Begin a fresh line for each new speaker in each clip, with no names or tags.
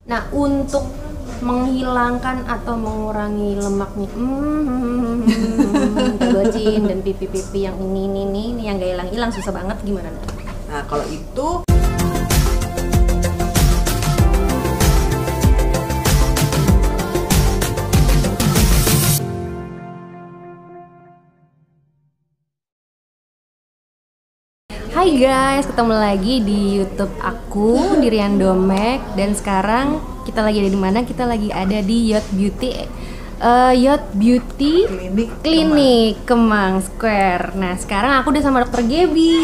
Nah, untuk menghilangkan atau mengurangi lemak nih, gocin dan pipi-pipi yang ini yang gak hilang-hilang, susah banget, gimana?
Nah, kalau itu
Hai guys, ketemu lagi di YouTube aku, di Rian Domek. Dan sekarang kita lagi ada di mana? Kita lagi ada di Yacht Beauty Clinic Kemang Square. Nah, sekarang aku udah sama Dokter Gaby.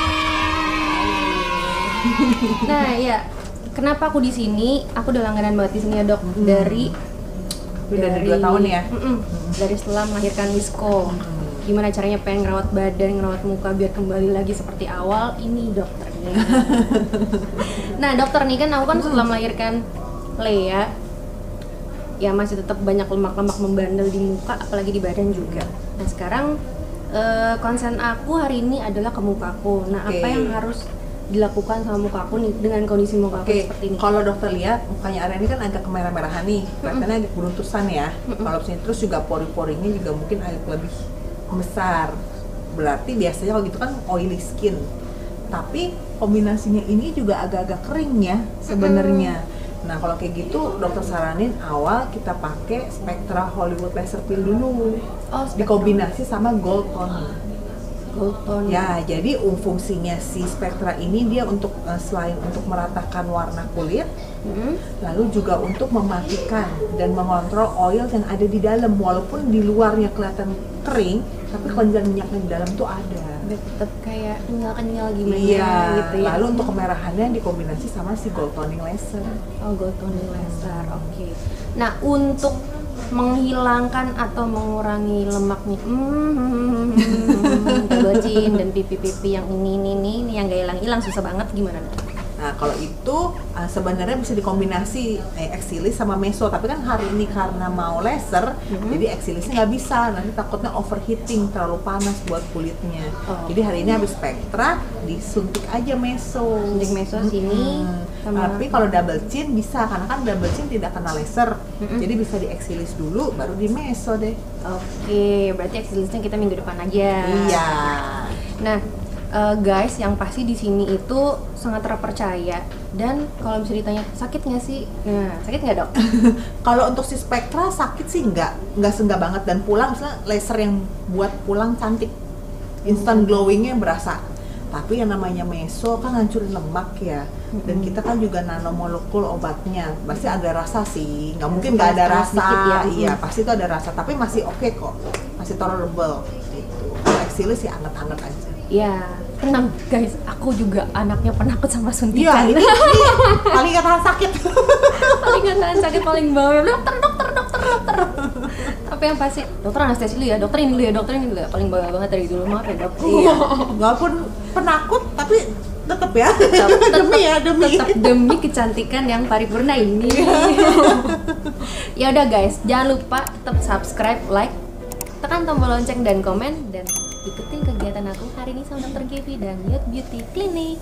Nah, ya, kenapa aku di sini? Aku udah langganan banget di sini ya, Dok. Dari
2 tahun ya.
Dari setelah melahirkan Misko. Gimana caranya pengen ngerawat badan, ngerawat muka biar kembali lagi seperti awal, ini dokternya. Nah, dokter nih kan aku kan setelah melahirkan Lea, ya masih tetap banyak lemak-lemak membandel di muka, apalagi di badan juga. Nah, sekarang konsen aku hari ini adalah ke mukaku. Nah, apa yang harus dilakukan sama mukaku nih dengan kondisi mukaku seperti ini?
Kalau dokter lihat mukanya Arya ini kan agak kemerah-merahan nih, kelihatannya agak beruntusan ya. Kalau sini terus juga pori-porinya juga mungkin agak lebih besar, berarti biasanya kalau gitu kan oily skin, tapi kombinasinya ini juga agak-agak kering ya sebenarnya. Nah, kalau kayak gitu dokter saranin awal kita pakai Spectra Hollywood Laser Peel dulu, dikombinasi sama Gold Tone. Ya, jadi fungsinya si Spectra ini dia untuk selain untuk meratakan warna kulit, lalu juga untuk mematikan dan mengontrol oil yang ada di dalam, walaupun di luarnya kelihatan kering, tapi kelenjar minyaknya di dalam tuh ada.
Tetap kayak kenyal gimana
gitu ya. Lalu untuk kemerahannya dikombinasi sama si Gold Toning Laser.
Oh, Gold Toning Laser, oke. Nah, untuk menghilangkan atau mengurangi lemak nih, gocin dan pipi-pipi yang ini yang gak hilang-hilang, susah banget, gimana?
Nah, kalau itu sebenarnya bisa dikombinasi eksilis sama meso, tapi kan hari ini karena mau laser, jadi eksilisnya nggak bisa, nanti takutnya overheating, terlalu panas buat kulitnya. Jadi hari ini habis Spectra, disuntik aja meso.
Suntik meso sini.
Tapi kalau double chin bisa, karena kan double chin tidak kena laser, jadi bisa di eksilis dulu, baru di meso deh.
Oke, berarti eksilisnya kita minggu depan aja.
Iya.
Nah, guys, yang pasti di sini itu sangat terpercaya, dan kalau bisa ditanya sakit nggak sih? Nah, sakit nggak, Dok?
Kalau untuk si Spectra sakit sih enggak banget, dan pulang misalnya laser yang buat pulang cantik, instant glowingnya berasa. Tapi yang namanya meso kan ngancurin lemak ya, dan kita kan juga nanomolekul obatnya, pasti ada rasa sih, nggak mungkin nggak ada rasa ya. Iya, pasti itu ada rasa, tapi masih oke kok, masih tolerable gitu. Eksilis sih anget-anget aja.
Ya, tenang guys, aku juga anaknya penakut sama suntikan.
Iya, ini paling gak tahan sakit.
Paling gak tahan sakit, paling bawel, dokter. Tapi yang pasti, dokter anestesi dulu ya, dokter ini dulu ya, paling bawel banget dari dulu, maaf ya, Dok.
Iya, walaupun penakut, tapi tetep ya, demi
kecantikan yang paripurna ini. Ya udah guys, jangan lupa tetap subscribe, like, tekan tombol lonceng dan komen, dan ikutin kegiatan aku hari ini sama Dokter Gaby dan Yacht Beauty Clinic.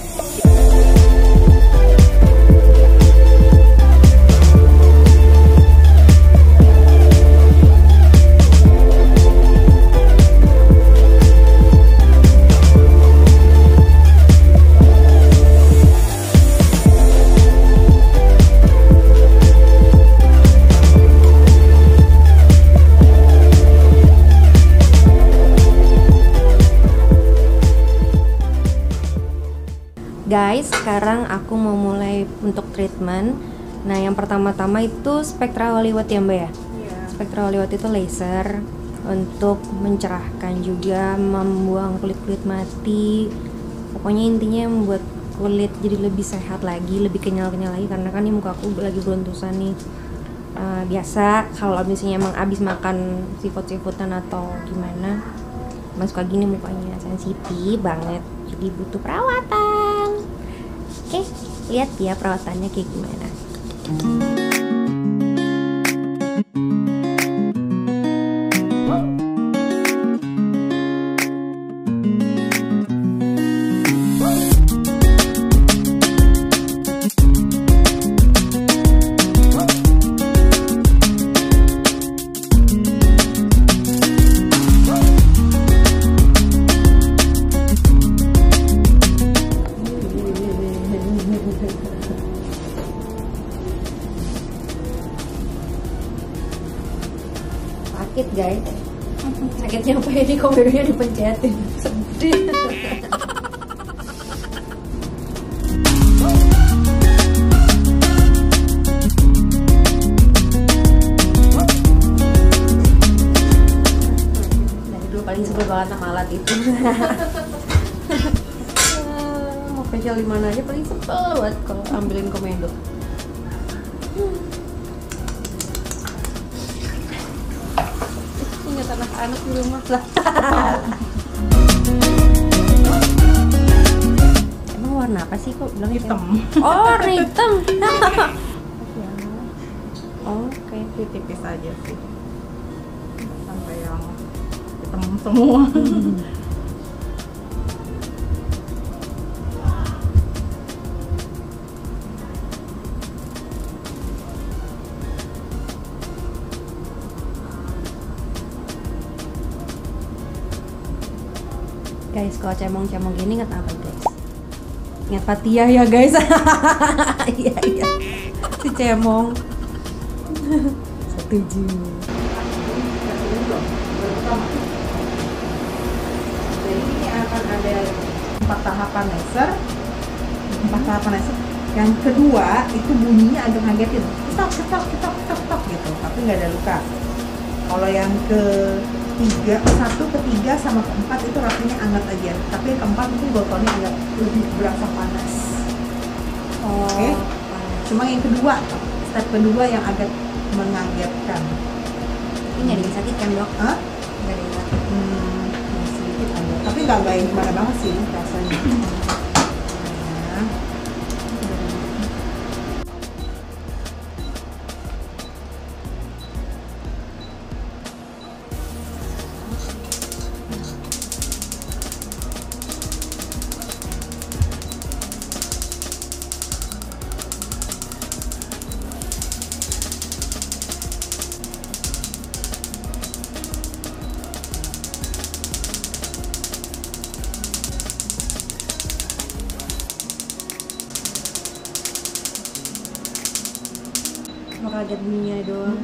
Guys, sekarang aku mau mulai untuk treatment. Nah, yang pertama-tama itu Spectra Hollywood ya, Mbak ya? Spectra Hollywood itu laser untuk mencerahkan, juga membuang kulit-kulit mati. Pokoknya intinya membuat kulit jadi lebih sehat lagi, lebih kenyal-kenyal lagi, karena kan ini muka aku lagi beruntusan nih. Biasa kalau misalnya emang abis makan seafood-seafoodan atau gimana, suka gini mukanya, sensitif banget, jadi butuh perawatan. Oke, lihat ya perawatannya kayak gimana. sakit guys. Sakitnya apa ya, di komedonya dipencetin. Sedih. Dari dulu paling sebel banget sama alat itu. Mau facial di mana aja paling sebel banget kalau ambilin komedo. Ingat anak-anak di rumah lah. Emang warna apa sih kok bilang
Hitam.
Oh, warna hitam. Oke.
Tipis aja sih. Sampai yang hitam semua.
Guys, kalau cemong-cemong gini ingat apa guys? Ingat Fatia ya guys. Iya iya. Si cemong. Setuju.
Jadi ini akan ada 4 tahapan laser. 4 tahapan laser. Yang kedua itu bunyinya agak ngagetin. Ketok ketok ketok ketok ketok gitu, tapi nggak ada luka. Kalau yang ketiga, 1, ketiga sama keempat itu rasanya hangat aja. Tapi yang keempat itu botolnya agak lebih berasa panas. Oke. Cuma yang kedua, step kedua yang agak mengagetkan.
Ini nggak ada yang sakit kan dok?
Hah?
Nggak ada yang sakit.
Sedikit ada. Tapi nggak yang gimana banget sih rasanya. Nah.
Mau kaget bunyinya doang.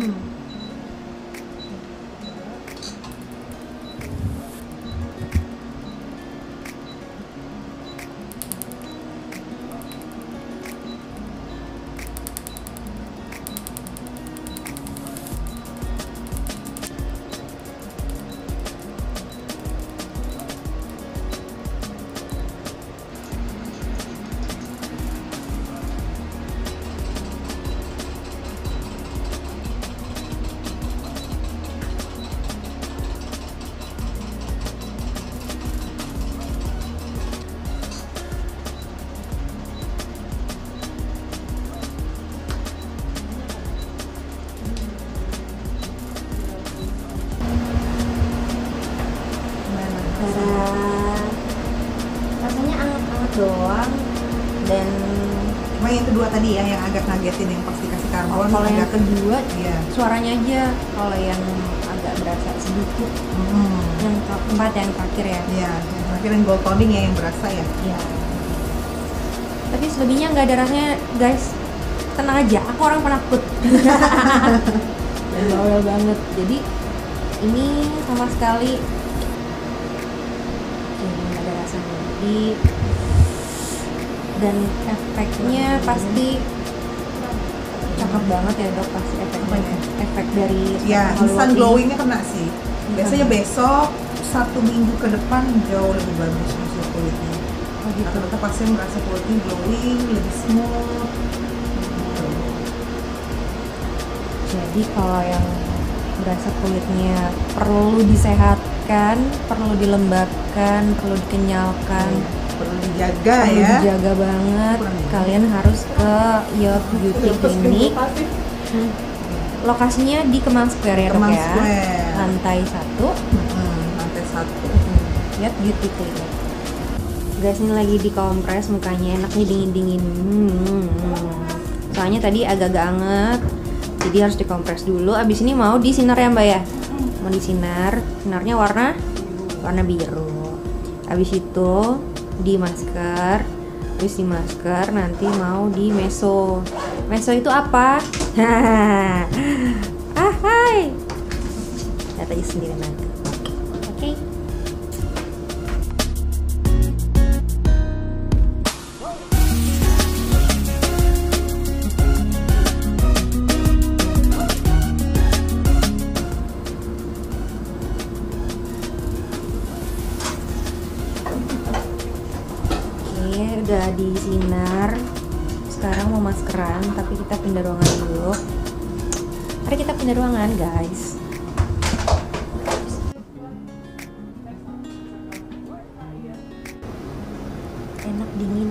Rasanya anget-anget doang dan
Cuma yang kedua tadi ya yang agak ngagetin yang pasti kasih karbon.
kalau yang kedua
iya.
suaranya aja, kalau yang agak berasa sedikit. Yang keempat yang terakhir ya.
Iya, yang terakhir yang gold toning ya yang berasa ya.
Iya. Tapi selebihnya nggak ada rasanya guys. Tenang aja, aku orang penakut. Dan bawel banget. Jadi ini sama sekali jadi nggak ada rasanya lagi. Dan efeknya pasti cakep banget ya dok, pasti efeknya. Efek dari
Ya,
Hollywood
instant
ini.
glowingnya kena sih. Biasanya besok 1 minggu ke depan jauh lebih bagus hasil kulitnya.
Oh, gitu.
Rata-rata pasien merasa kulitnya glowing, lebih smooth.
Jadi kalau yang berasa kulitnya perlu disehatkan, perlu dilembabkan, perlu dikenyalkan,
Perlu dijaga
perlu
ya.
dijaga banget,
Kurang ya.
kalian harus ke Youth Beauty Clinic. Lokasinya di Kemang Square ya dok
Kemang
ya.
Square.
Lantai 1,
Lantai 1.
Youth Beauty Clinic. Guys, ini lagi dikompres mukanya, enak nih dingin-dingin. Soalnya tadi agak-agak anget, jadi harus dikompres dulu. Abis ini mau disinar ya mbak ya? Mau disinar, sinarnya warna biru. Abis itu di masker, habis di masker nanti mau di meso. Meso itu apa? Hai. lihat aja sendiri nanti. Oke. Udah disinar, sekarang mau maskeran, tapi kita pindah ruangan dulu. Mari kita pindah ruangan, guys. Enak, dingin.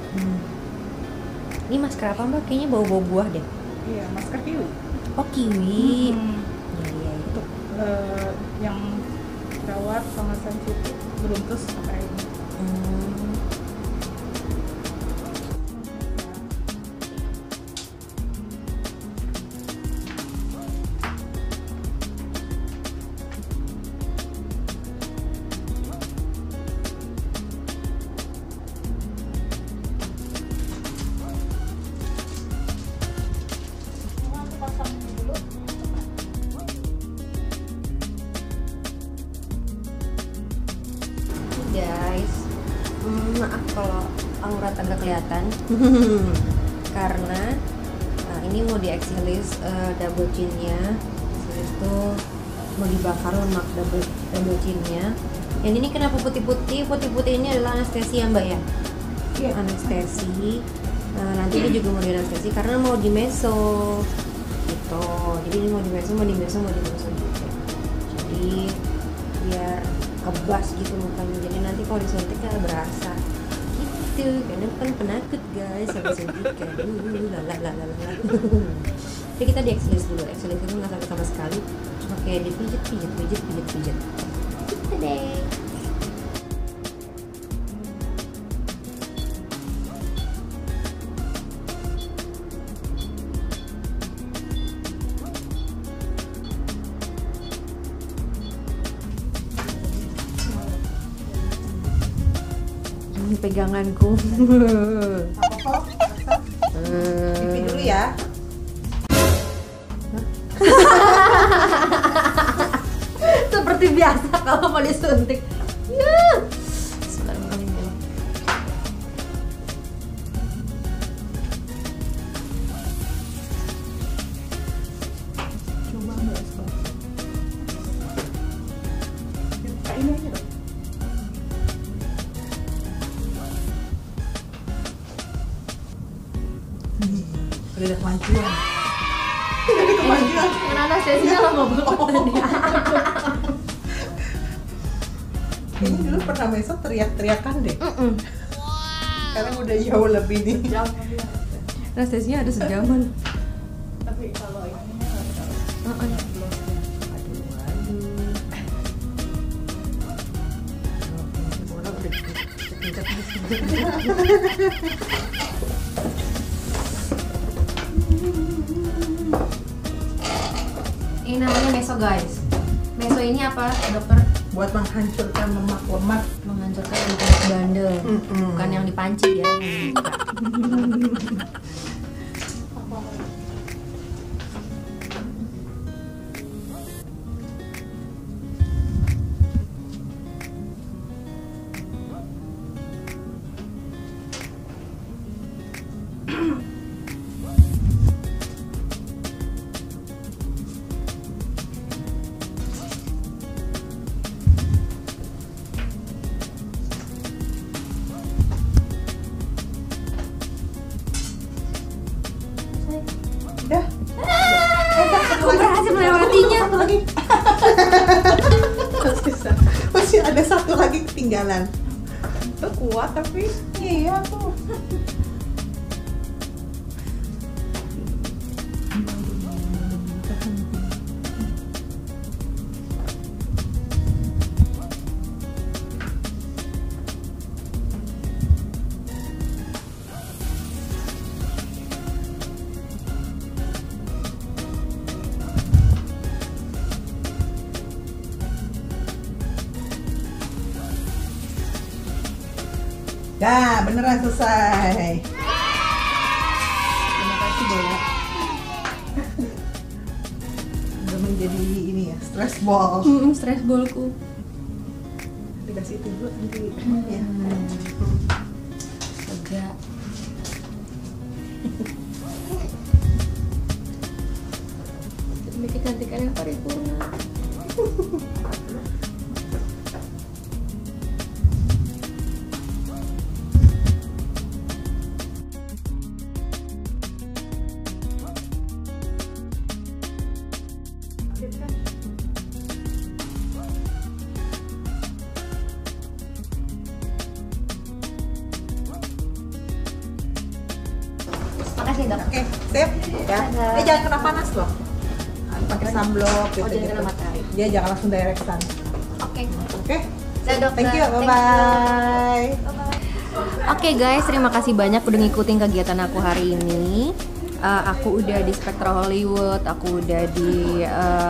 Ini masker apa mbak? Kayaknya bau-bau buah deh.
Iya, masker kiwi.
Oh, kiwi. Iya.
Untuk yang jerawat sama sensitif beruntus pakai ini.
Guys, maaf kalau aurat agak kelihatan karena ini mau di exilis double chinnya, itu mau dibakar lemak double chinnya. Yang ini kenapa putih-putih? Putih-putih ini adalah anestesi ya mbak ya?
Iya.
Anestesi. Nanti dia juga mau di anestesi karena mau di meso gitu. Jadi ini mau di meso juga. Jadi biar kebas gitu mukanya, jadi nanti kalau disuntik kan berasa gitu, karena kan penakut guys habis suntikan. Jadi kita di exilis dulu. Exilis itu nggak sakit sama sekali, cuma kayak dipijit kita deh. Peganganku.
Pipi dulu ya.
Seperti biasa kalau mau disuntik. Bismillahirrahmanirrahim.
Coba ambil stop. Ini aja dong.
Udah kemajuan. Kemajuan.
Karena anestesinya lama banget.
Ini dulu pernah meso teriak-teriakan deh. Sekarang udah jauh lebih nih.
Jam
Anestesinya ada sejaman.
tapi kalau ini harus belum.
Ini namanya meso guys. Meso ini apa dokter?
Buat menghancurkan lemak-lemak.
Menghancurkan lemak bandel. Bukan yang dipanci ya. Yang dibuka.
Udah.
Aku berhasil melewatinya.
Satu lagi. Masih ada satu lagi ketinggalan.
Itu kuat tapi
Iya tuh. Dah, beneran selesai.
Terima kasih Bola.
Udah menjadi ini ya. Stress ball.
Stress ballku.
Dikasih itu dulu nanti. Ya.
Lega. Bikin cantikan yang paripurna. Makasih dok.
Oke, sip. Ya.
Dadah.
Jangan kena panas loh. Pakai sunblock gitu.
jangan kena matahari.
Dia jangan langsung direct sun.
Oke.
Oke.
Dadah, dokter.
Thank you.
Thank you.
Bye-bye.
Oke guys, terima kasih banyak udah ngikutin kegiatan aku hari ini. Aku udah di Spectra Hollywood, aku udah di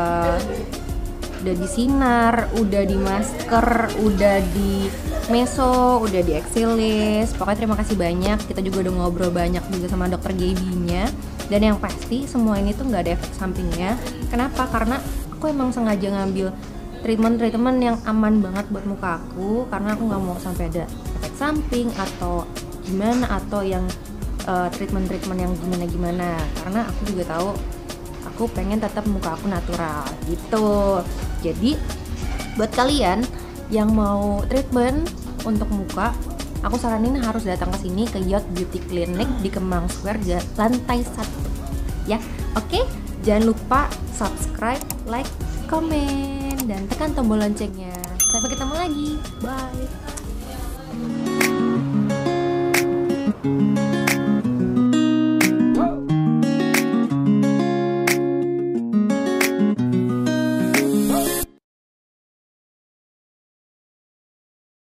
Sinar, udah di Masker, udah di Meso, udah di Exilis. Pokoknya terima kasih banyak. Kita juga udah ngobrol banyak juga sama dokter Gaby-nya. Dan yang pasti semua ini tuh nggak ada efek sampingnya. Kenapa? Karena aku emang sengaja ngambil treatment yang aman banget buat muka aku, karena aku nggak mau sampai ada efek samping atau gimana, atau yang treatment yang gimana, karena aku juga tahu aku pengen tetap muka aku natural gitu. Jadi buat kalian yang mau treatment untuk muka, aku saranin harus datang ke sini ke Yacht Beauty Clinic di Kemang Square lantai 1 ya. Oke, jangan lupa subscribe, like, komen, dan tekan tombol loncengnya. Sampai ketemu lagi, bye.